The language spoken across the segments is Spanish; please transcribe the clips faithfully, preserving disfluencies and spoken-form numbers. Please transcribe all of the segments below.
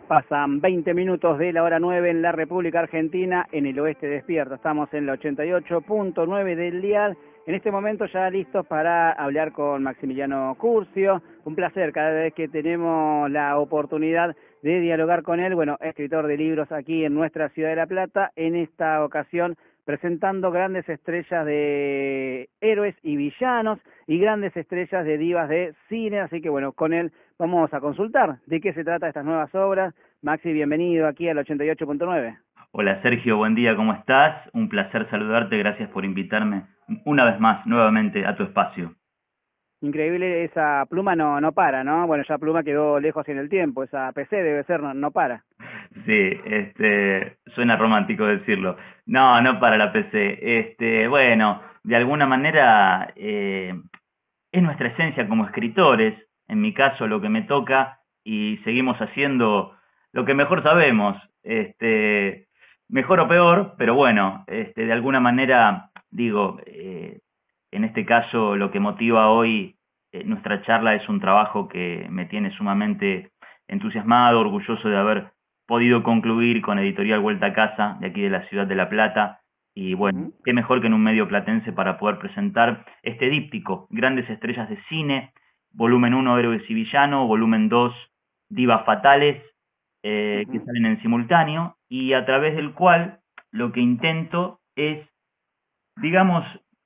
Pasan veinte minutos de la hora nueve en la República Argentina, en el oeste despierto. Estamos en la ochenta y ocho punto nueve del dial. En este momento ya listos para hablar con Maximiliano Curcio. Un placer cada vez que tenemos la oportunidad de dialogar con él. Bueno, escritor de libros aquí en nuestra ciudad de La Plata. En esta ocasión presentando grandes estrellas de héroes y villanos y grandes estrellas de divas de cine. Así que bueno, con él vamos a consultar de qué se trata estas nuevas obras. Maxi, bienvenido aquí al ochenta y ocho punto nueve. Hola Sergio, buen día, ¿cómo estás? Un placer saludarte, gracias por invitarme una vez más, nuevamente, a tu espacio. Increíble, esa pluma no no para, ¿no? Bueno, ya pluma quedó lejos en el tiempo, esa P C debe ser, no, no para. Sí, este, suena romántico decirlo. No, no para la P C. Este, bueno, de alguna manera eh, es nuestra esencia como escritores, en mi caso lo que me toca, y seguimos haciendo lo que mejor sabemos, este, mejor o peor, pero bueno, este, de alguna manera, digo, eh, en este caso lo que motiva hoy eh, nuestra charla es un trabajo que me tiene sumamente entusiasmado, orgulloso de haber podido concluir con Editorial Vuelta a Casa, de aquí de la ciudad de La Plata, y bueno, Uh-huh. qué mejor que en un medio platense para poder presentar este díptico, Grandes Estrellas de Cine, volumen uno, Héroes y Villanos, volumen dos, Divas Fatales, eh, Uh-huh. que salen en simultáneo, y a través del cual lo que intento es, digamos,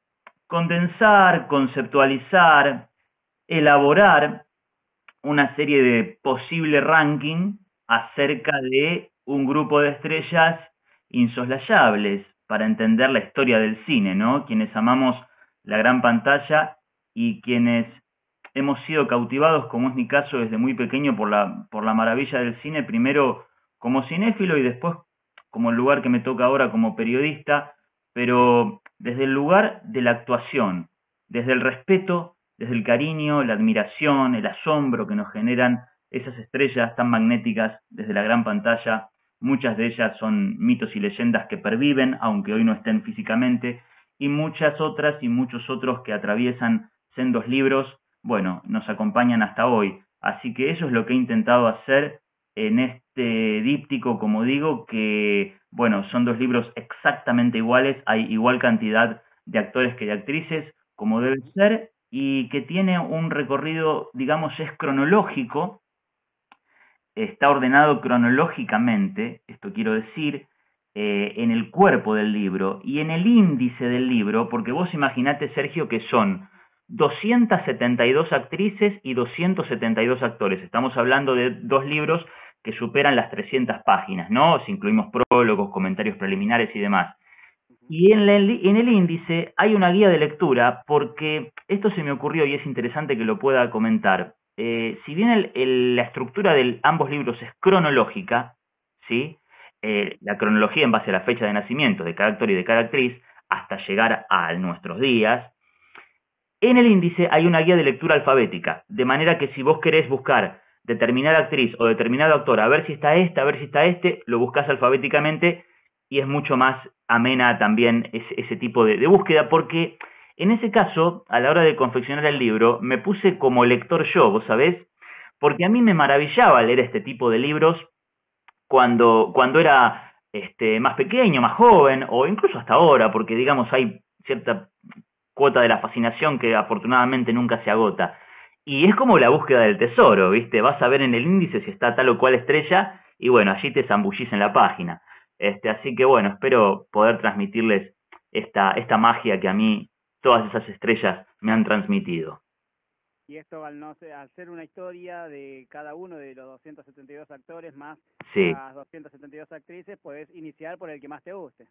condensar, conceptualizar, elaborar una serie de posible ranking acerca de un grupo de estrellas insoslayables para entender la historia del cine, ¿no? Quienes amamos la gran pantalla y quienes hemos sido cautivados, como es mi caso desde muy pequeño, por la, por la maravilla del cine, primero como cinéfilo y después como el lugar que me toca ahora como periodista, pero desde el lugar de la actuación, desde el respeto, desde el cariño, la admiración, el asombro que nos generan esas estrellas tan magnéticas desde la gran pantalla. Muchas de ellas son mitos y leyendas que perviven, aunque hoy no estén físicamente, y muchas otras y muchos otros que atraviesan sendos libros, bueno, nos acompañan hasta hoy. Así que eso es lo que he intentado hacer en este díptico, como digo, que, bueno, son dos libros exactamente iguales, hay igual cantidad de actores que de actrices, como debe ser, y que tiene un recorrido, digamos, es cronológico, está ordenado cronológicamente, esto quiero decir, eh, en el cuerpo del libro y en el índice del libro, porque vos imaginate, Sergio, que son doscientas setenta y dos actrices y doscientos setenta y dos actores. Estamos hablando de dos libros que superan las trescientas páginas, ¿no? Si incluimos prólogos, comentarios preliminares y demás. Y en, la, en el índice hay una guía de lectura, porque esto se me ocurrió y es interesante que lo pueda comentar. Eh, si bien el, el, la estructura de ambos libros es cronológica, ¿sí? Eh, la cronología en base a la fecha de nacimiento de cada actor y de cada actriz, hasta llegar a nuestros días, en el índice hay una guía de lectura alfabética, de manera que si vos querés buscar determinada actriz o determinado actor, a ver si está esta, a ver si está este, lo buscás alfabéticamente y es mucho más amena también ese, ese tipo de, de búsqueda, porque en ese caso, a la hora de confeccionar el libro, me puse como lector yo, ¿vos sabés? Porque a mí me maravillaba leer este tipo de libros cuando, cuando era este, más pequeño, más joven, o incluso hasta ahora, porque digamos hay cierta cuota de la fascinación que afortunadamente nunca se agota. Y es como la búsqueda del tesoro, ¿viste? Vas a ver en el índice si está tal o cual estrella y bueno, allí te zambullís en la página. Este, así que bueno, espero poder transmitirles esta, esta magia que a mí todas esas estrellas me han transmitido. Y esto al, no ser, al ser una historia de cada uno de los doscientos setenta y dos actores más Sí. las doscientas setenta y dos actrices, puedes iniciar por el que más te guste.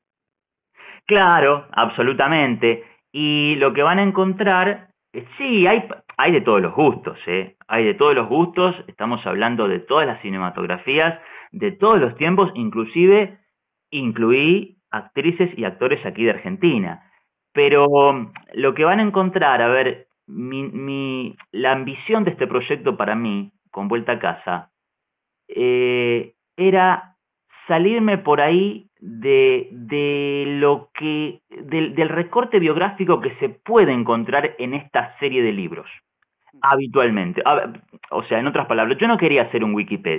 Claro, absolutamente. Y lo que van a encontrar, eh, sí, hay, hay de todos los gustos, ¿eh? Hay de todos los gustos, estamos hablando de todas las cinematografías, de todos los tiempos, inclusive incluí actrices y actores aquí de Argentina. Pero lo que van a encontrar, a ver, mi, mi, la ambición de este proyecto para mí, con Vuelta a Casa, eh, era salirme por ahí de, de lo que del, del recorte biográfico que se puede encontrar en esta serie de libros habitualmente. A ver, o sea, en otras palabras, yo no quería hacer un Wikipedia,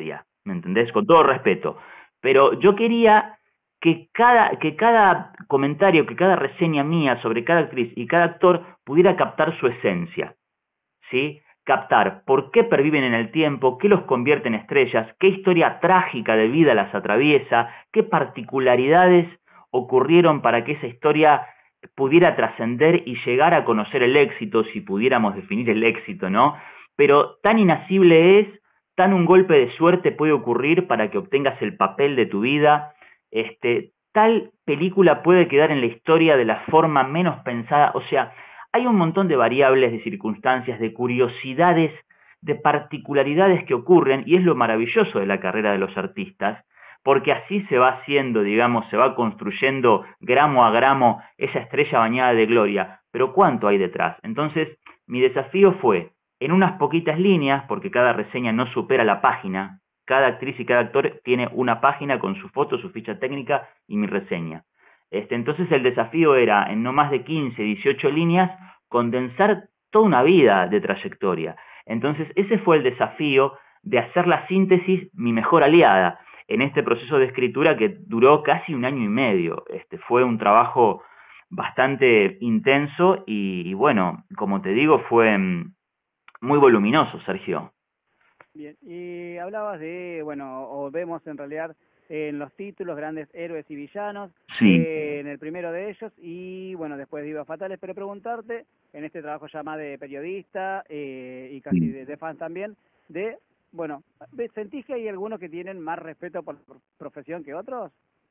¿me entendés? Con todo respeto. Pero yo quería que cada, que cada comentario, que cada reseña mía sobre cada actriz y cada actor pudiera captar su esencia, ¿sí? Captar por qué perviven en el tiempo, qué los convierte en estrellas, qué historia trágica de vida las atraviesa, qué particularidades ocurrieron para que esa historia pudiera trascender y llegar a conocer el éxito, si pudiéramos definir el éxito, ¿no? Pero tan inasible es, tan un golpe de suerte puede ocurrir para que obtengas el papel de tu vida, este, tal película puede quedar en la historia de la forma menos pensada, o sea, hay un montón de variables, de circunstancias, de curiosidades, de particularidades que ocurren, y es lo maravilloso de la carrera de los artistas, porque así se va haciendo, digamos, se va construyendo gramo a gramo esa estrella bañada de gloria. Pero ¿cuánto hay detrás? Entonces, mi desafío fue, en unas poquitas líneas, porque cada reseña no supera la página, cada actriz y cada actor tiene una página con su foto, su ficha técnica y mi reseña. Este, entonces el desafío era, en no más de quince, dieciocho líneas, condensar toda una vida de trayectoria. Entonces ese fue el desafío de hacer la síntesis mi mejor aliada en este proceso de escritura que duró casi un año y medio. Este, fue un trabajo bastante intenso y, y bueno, como te digo, fue muy voluminoso, Sergio. Bien, y hablabas de, bueno, o vemos en realidad en los títulos grandes héroes y villanos, sí. eh, en el primero de ellos, y bueno, después Divas Fatales, pero preguntarte, en este trabajo ya más de periodista eh, y casi sí. de, de fan también, de, bueno, ¿sentís que hay algunos que tienen más respeto por la profesión que otros?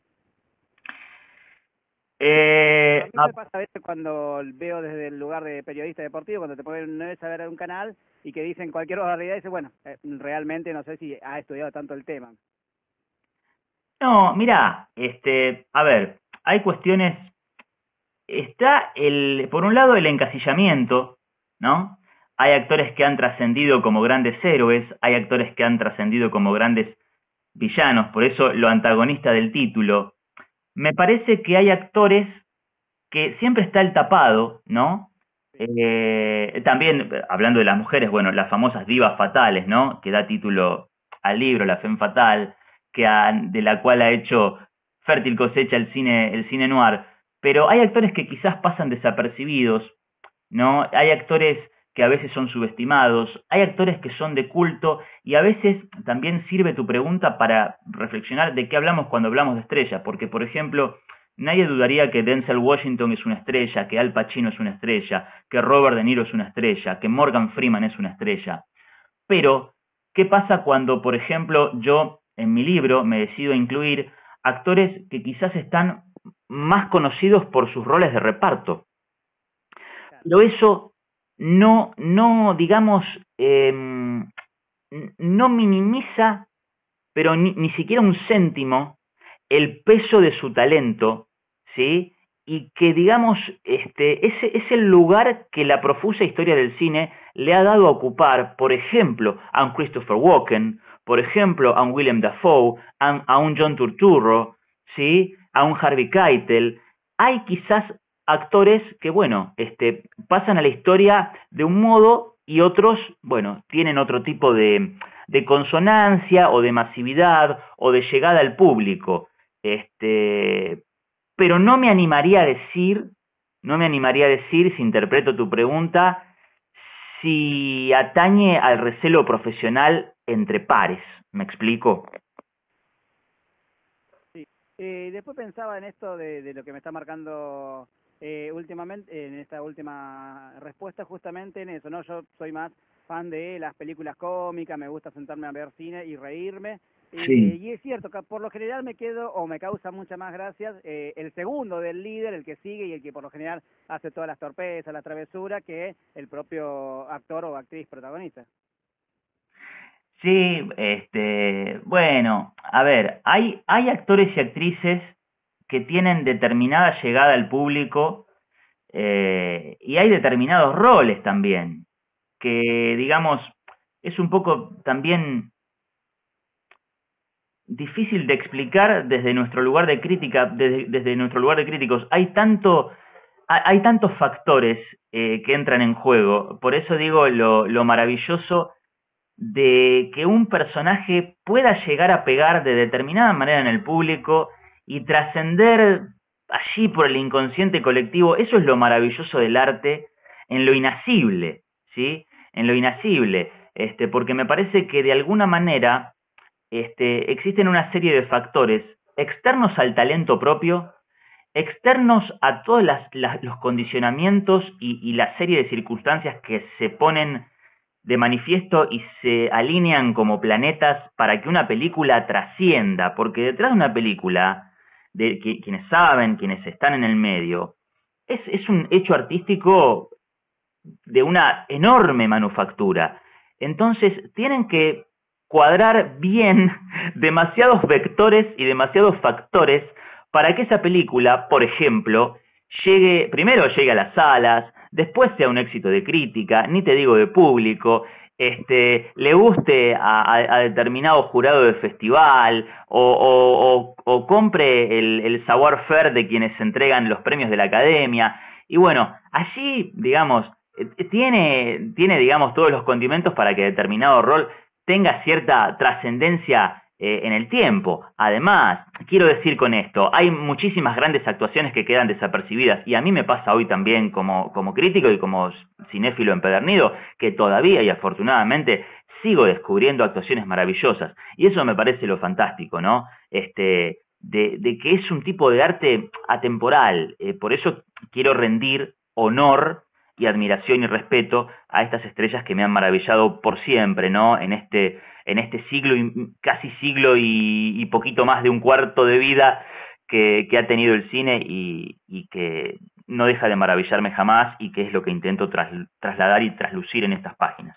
Eh, a mí me pasa a veces cuando veo desde el lugar de periodista deportivo, cuando te ponen una vez a ver un canal y que dicen cualquier barbaridad, y dices, bueno, eh, realmente no sé si ha estudiado tanto el tema. No, mira, este, a ver, hay cuestiones, está el, por un lado el encasillamiento, ¿no? Hay actores que han trascendido como grandes héroes, hay actores que han trascendido como grandes villanos, por eso lo antagonista del título. Me parece que hay actores que siempre está el tapado, ¿no? Eh, también, hablando de las mujeres, bueno, las famosas divas fatales, ¿no? Que da título al libro, La Femme Fatale, que ha, de la cual ha hecho fértil cosecha el cine, el cine noir. Pero hay actores que quizás pasan desapercibidos, ¿no? Hay actores que a veces son subestimados, hay actores que son de culto, y a veces también sirve tu pregunta para reflexionar de qué hablamos cuando hablamos de estrellas, porque, por ejemplo, nadie dudaría que Denzel Washington es una estrella, que Al Pacino es una estrella, que Robert De Niro es una estrella, que Morgan Freeman es una estrella. Pero, ¿qué pasa cuando, por ejemplo, yo en mi libro me decido incluir actores que quizás están más conocidos por sus roles de reparto? Pero eso no, no digamos, eh, no minimiza, pero ni, ni siquiera un céntimo, el peso de su talento, ¿sí? Y que, digamos, este, ese es el lugar que la profusa historia del cine le ha dado a ocupar, por ejemplo, a un Christopher Walken, por ejemplo, a un Willem Dafoe, a, a un John Turturro, ¿sí? A un Harvey Keitel. Hay quizás actores que, bueno, este, pasan a la historia de un modo y otros, bueno, tienen otro tipo de, de consonancia o de masividad o de llegada al público. Este, pero no me animaría a decir, no me animaría a decir, si interpreto tu pregunta, si atañe al recelo profesional entre pares. ¿Me explico? Sí. Eh, después pensaba en esto de, de lo que me está marcando eh, últimamente, en esta última respuesta, justamente en eso, ¿no? Yo soy más fan de las películas cómicas, me gusta sentarme a ver cine y reírme. Sí. Eh, y es cierto que por lo general me quedo, o me causa muchas más gracias, eh, el segundo del líder, el que sigue y el que por lo general hace todas las torpezas, la travesura, que el propio actor o actriz protagonista. Sí, este, bueno, a ver, hay, hay actores y actrices que tienen determinada llegada al público eh, y hay determinados roles también, que digamos, es un poco también difícil de explicar desde nuestro lugar de crítica, desde, desde nuestro lugar de críticos. Hay tanto, hay tantos factores eh, que entran en juego. Por eso digo lo, lo maravilloso de que un personaje pueda llegar a pegar de determinada manera en el público y trascender allí por el inconsciente colectivo. Eso es lo maravilloso del arte, en lo inasible, ¿sí? En lo inasible, este, porque me parece que de alguna manera este, existen una serie de factores externos al talento propio, externos a todos las, las, los condicionamientos y, y la serie de circunstancias que se ponen de manifiesto y se alinean como planetas para que una película trascienda, porque detrás de una película, de que, quienes saben, quienes están en el medio, es, es un hecho artístico de una enorme manufactura. Entonces tienen que cuadrar bien demasiados vectores y demasiados factores para que esa película, por ejemplo, llegue, primero llegue a las salas, después sea un éxito de crítica, ni te digo de público, este, le guste a, a, a determinado jurado de festival, o, o, o, o compre el, el savoir-faire de quienes entregan los premios de la academia. Y bueno, allí, digamos, tiene, tiene, digamos, todos los condimentos para que determinado rol tenga cierta trascendencia eh, en el tiempo. Además, quiero decir con esto, hay muchísimas grandes actuaciones que quedan desapercibidas, y a mí me pasa hoy también como, como crítico y como cinéfilo empedernido, que todavía y afortunadamente sigo descubriendo actuaciones maravillosas, y eso me parece lo fantástico, ¿no? Este, de, de que es un tipo de arte atemporal, eh, por eso quiero rendir honor y admiración y respeto a estas estrellas que me han maravillado por siempre, ¿no? En este, en este siglo, y casi siglo y, y poquito más de un cuarto de vida que, que ha tenido el cine, y, y que no deja de maravillarme jamás, y que es lo que intento tras, trasladar y traslucir en estas páginas.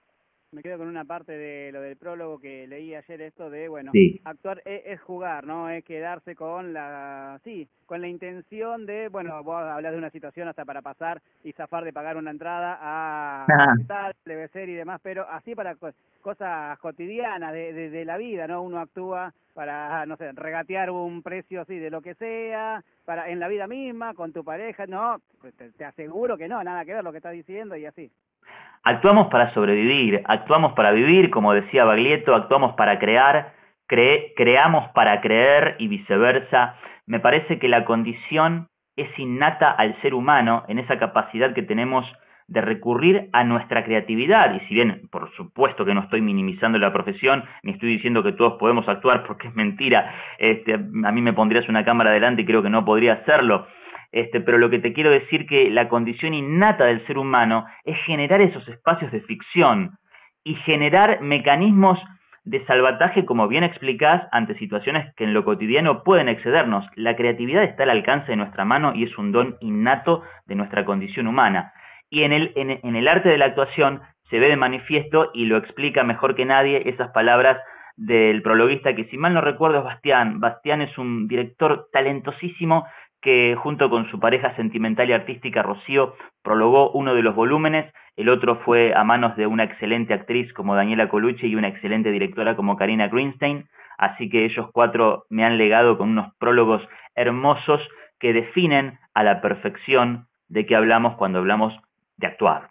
Me quedo con una parte de lo del prólogo que leí ayer, esto de, bueno, sí. actuar es, es jugar, ¿no? Es quedarse con la, sí, con la intención de, bueno, vos hablás de una situación hasta para pasar y zafar de pagar una entrada a tal, debe ser y demás, pero así para co cosas cotidianas de, de, de la vida, ¿no? Uno actúa para, no sé, regatear un precio así de lo que sea, para en la vida misma, con tu pareja, no, te, te aseguro que no, nada que ver lo que estás diciendo y así. Actuamos para sobrevivir, actuamos para vivir, como decía Baglietto, actuamos para crear, cre creamos para creer y viceversa. Me parece que la condición es innata al ser humano en esa capacidad que tenemos de recurrir a nuestra creatividad. Y si bien, por supuesto que no estoy minimizando la profesión, ni estoy diciendo que todos podemos actuar, porque es mentira, este, a mí me pondrías una cámara delante y creo que no podría hacerlo. Este, pero lo que te quiero decir que la condición innata del ser humano es generar esos espacios de ficción y generar mecanismos de salvataje, como bien explicás, ante situaciones que en lo cotidiano pueden excedernos. La creatividad está al alcance de nuestra mano y es un don innato de nuestra condición humana. Y en el, en, en el arte de la actuación se ve de manifiesto, y lo explica mejor que nadie esas palabras del prologuista, que si mal no recuerdo es Bastián. Bastián es un director talentosísimo que junto con su pareja sentimental y artística Rocío prologó uno de los volúmenes. El otro fue a manos de una excelente actriz como Daniela Colucci y una excelente directora como Karina Greenstein, así que ellos cuatro me han legado con unos prólogos hermosos que definen a la perfección de qué hablamos cuando hablamos de actuar.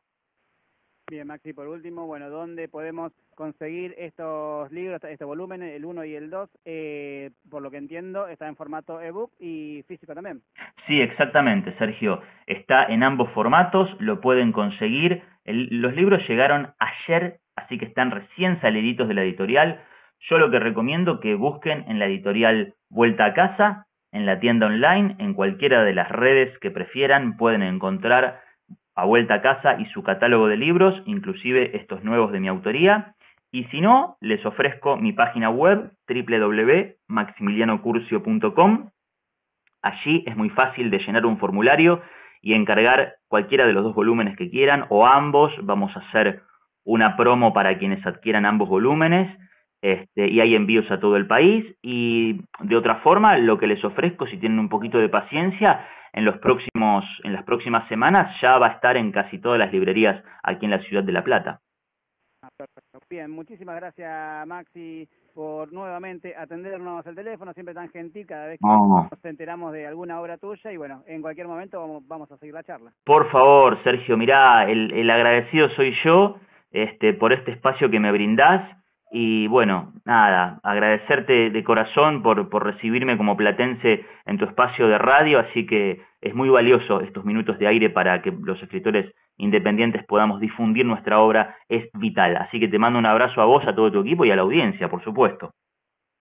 Bien, Maxi, por último, bueno, ¿dónde podemos conseguir estos libros, estos volúmenes, el uno y el dos? Eh, por lo que entiendo, está en formato ebook y físico también. Sí, exactamente, Sergio. Está en ambos formatos, lo pueden conseguir. El, los libros llegaron ayer, así que están recién saliditos de la editorial. Yo lo que recomiendo que busquen en la editorial Vuelta a Casa, en la tienda online, en cualquiera de las redes que prefieran, pueden encontrar a Vuelta a Casa y su catálogo de libros, inclusive estos nuevos de mi autoría. Y si no, les ofrezco mi página web doble u doble u doble u punto maximiliano curcio punto com. Allí es muy fácil de llenar un formulario y encargar cualquiera de los dos volúmenes que quieran, o ambos. Vamos a hacer una promo para quienes adquieran ambos volúmenes, este, y hay envíos a todo el país. Y de otra forma, lo que les ofrezco, si tienen un poquito de paciencia, en los próximos, en las próximas semanas ya va a estar en casi todas las librerías aquí en la ciudad de La Plata. Perfecto. Bien, muchísimas gracias, Maxi, por nuevamente atendernos el teléfono, siempre tan gentil cada vez que Oh. nos enteramos de alguna obra tuya, y bueno, en cualquier momento vamos, vamos a seguir la charla. Por favor, Sergio, mirá, el, el agradecido soy yo. este, por este espacio que me brindás. Y bueno, nada, agradecerte de corazón por, por recibirme como platense en tu espacio de radio, así que es muy valioso estos minutos de aire para que los escritores independientes podamos difundir nuestra obra, es vital. Así que te mando un abrazo a vos, a todo tu equipo y a la audiencia, por supuesto.